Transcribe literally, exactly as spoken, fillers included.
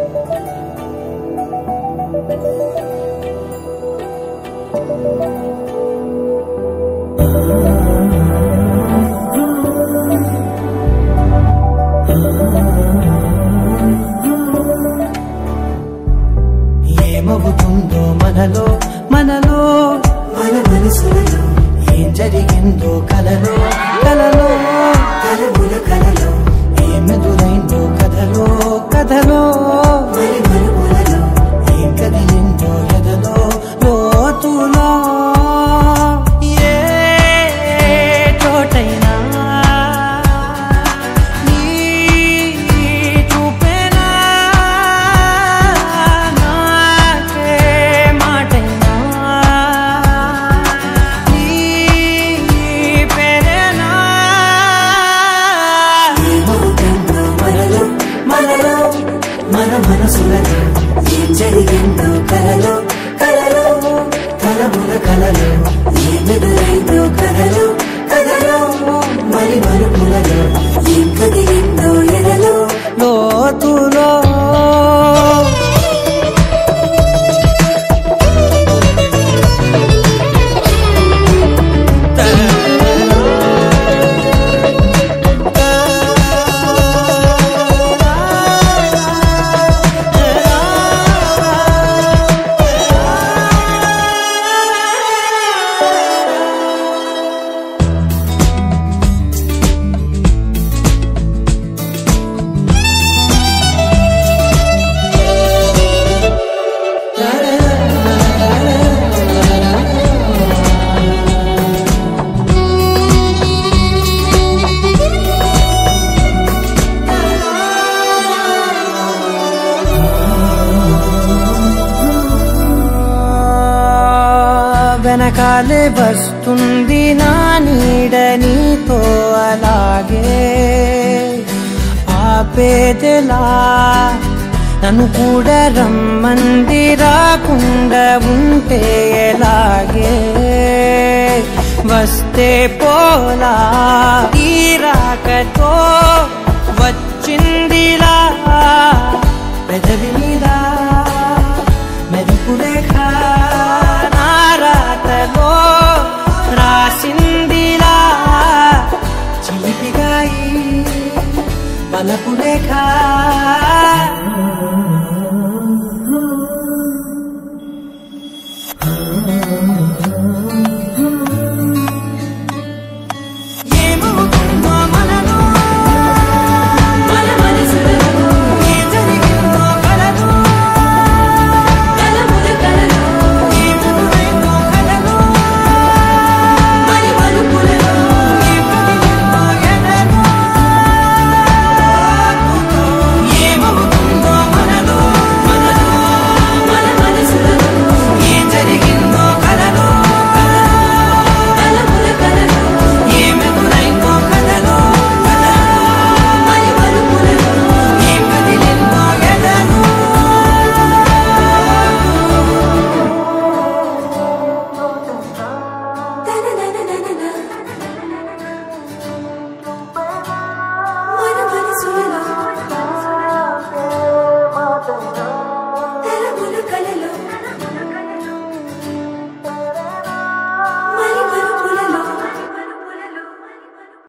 ఏమవుతుందో మనలో మనలో మన మనసులలో ఏం జరిగిందో కలలో కలలో కలముల కలలో ఏమెదురైందో కథలో కథలో మరి మరుపులలో ఏం కదిలిందో ఎదలో లోతులో ఏ చోటైనా నీ చూపేనా నాకే మాటైనా నీ పేరేనా ఏమవుతుందో మనలో మనలో మన మనసులలో ఏం జరిగిందో కలలో కలలో కలముల కలలో ఏమెదురైందో కథలో కథలో మరి మరుపులలో ఏం కదిలిందో ఎదలో లోతులో వెనకాలే వస్తుంది నా నీడ నీతో అలాగే ఆపేదెలా నన్ను కూడా రమ్మంది రాకుండా ఉంటే ఎలాగే వస్తే పోలా తీరాకతో వచ్చిందిలా పెదవి మీద మెరుపులేఖ నారాతలో రాసిందిలా చిలిపిగాయి బలపులేఖ